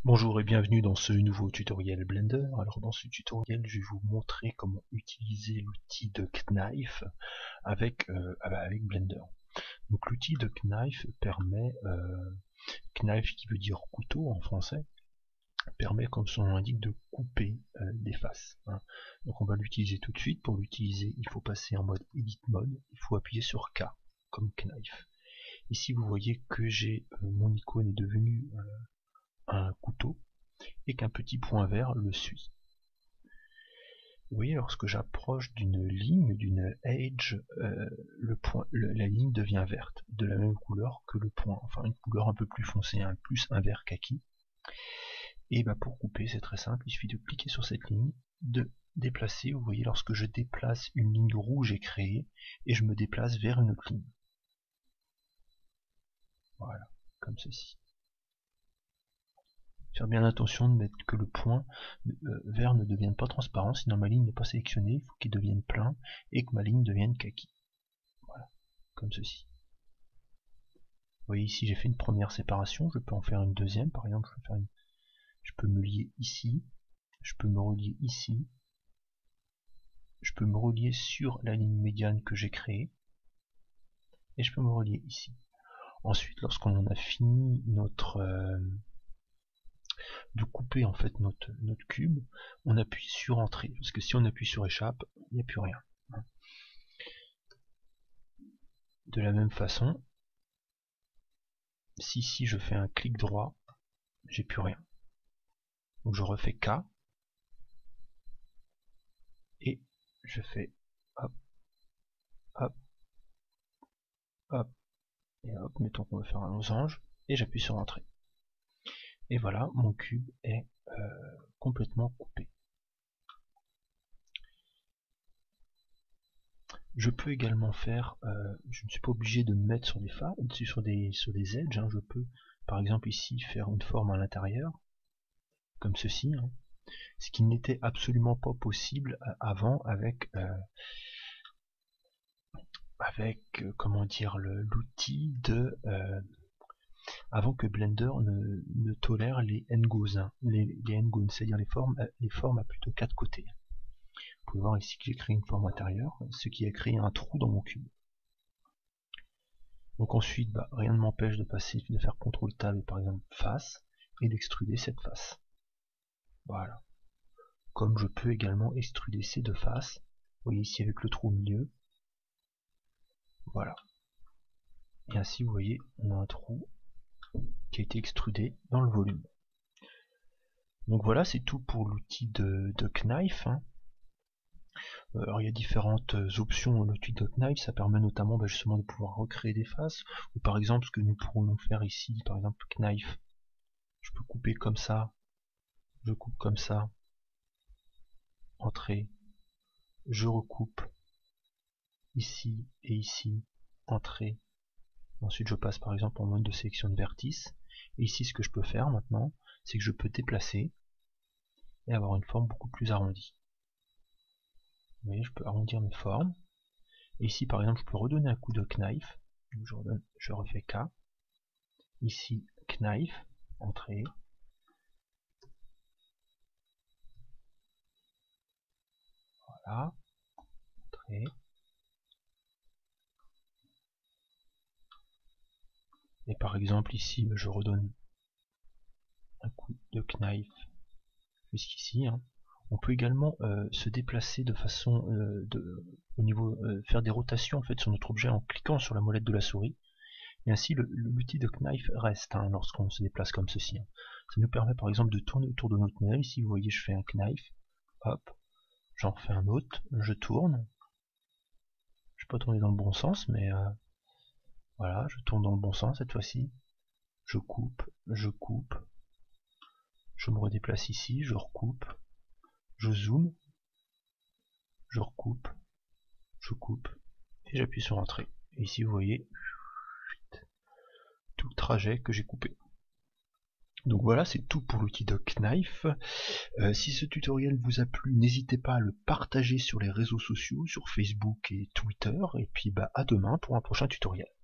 Bonjour et bienvenue dans ce nouveau tutoriel Blender. Alors dans ce tutoriel je vais vous montrer comment utiliser l'outil de Knife avec Blender. Donc l'outil de Knife permet, Knife qui veut dire couteau en français, permet comme son nom l'indique de couper des faces. Donc on va l'utiliser tout de suite. Pour l'utiliser il faut passer en mode Edit Mode, il faut appuyer sur K comme Knife. Ici vous voyez que j'ai mon icône est devenue un couteau et qu'un petit point vert le suit. Vous voyez, lorsque j'approche d'une ligne, d'une edge, la ligne devient verte, de la même couleur que le point, enfin une couleur un peu plus foncée, plus un vert kaki. Et pour couper, c'est très simple, il suffit de cliquer sur cette ligne, de déplacer. Vous voyez, lorsque je déplace, une ligne rouge est créée, et je me déplace vers une autre ligne. Voilà, comme ceci. Faire bien attention de mettre que le point vert ne devienne pas transparent, sinon ma ligne n'est pas sélectionnée, il faut qu'il devienne plein et que ma ligne devienne kaki. Voilà, comme ceci. Vous voyez ici j'ai fait une première séparation, je peux en faire une deuxième, par exemple je peux me lier ici, je peux me relier ici, je peux me relier sur la ligne médiane que j'ai créée, et je peux me relier ici. Ensuite, lorsqu'on en a fini de couper en fait notre cube, on appuie sur entrée, parce que si on appuie sur échappe, il n'y a plus rien. De la même façon, si ici je fais un clic droit, j'ai plus rien. Donc je refais K, et je fais hop, hop, hop, et hop, mettons qu'on veut faire un losange, et j'appuie sur entrée. Et voilà, mon cube est complètement coupé. Je peux également faire, je ne suis pas obligé de me mettre sur des faces, sur des edges, je peux par exemple ici faire une forme à l'intérieur, comme ceci, ce qui n'était absolument pas possible avant avec comment dire, l'outil de avant que Blender ne tolère les n-goes, les n-goes, c'est-à-dire les formes à plus de 4 côtés. Vous pouvez voir ici que j'ai créé une forme intérieure, ce qui a créé un trou dans mon cube. Donc ensuite, rien ne m'empêche de faire CTRL Tab et par exemple face, et d'extruder cette face. Voilà. Comme je peux également extruder ces deux faces. Vous voyez ici avec le trou au milieu. Voilà. Et ainsi, vous voyez, on a un trou qui a été extrudé dans le volume. Donc voilà, c'est tout pour l'outil de Knife. Alors il y a différentes options dans l'outil de Knife, ça permet notamment justement de pouvoir recréer des faces, ou par exemple ce que nous pourrons faire ici, par exemple Knife, je peux couper comme ça, je coupe comme ça, entrée, je recoupe ici et ici, entrée, ensuite je passe par exemple en mode de sélection de vertice, et ici ce que je peux faire maintenant, c'est que je peux déplacer et avoir une forme beaucoup plus arrondie. Vous voyez, je peux arrondir mes formes, et ici par exemple je peux redonner un coup de Knife, je refais K, ici Knife, entrée, voilà, entrée, et par exemple ici je redonne un coup de Knife jusqu'ici. On peut également se déplacer de façon faire des rotations en fait sur notre objet en cliquant sur la molette de la souris, et ainsi l'outil de Knife reste lorsqu'on se déplace comme ceci. Ça nous permet par exemple de tourner autour de notre modèle. Ici vous voyez je fais un Knife, hop, j'en refais un autre, je tourne, je peux pas tourner dans le bon sens, mais voilà, je tourne dans le bon sens cette fois-ci, je coupe, je me redéplace ici, je recoupe, je zoome, je recoupe, je coupe, et j'appuie sur entrée. Et ici vous voyez tout le trajet que j'ai coupé. Donc voilà, c'est tout pour l'outil de Knife. Si ce tutoriel vous a plu, n'hésitez pas à le partager sur les réseaux sociaux, sur Facebook et Twitter, et puis à demain pour un prochain tutoriel.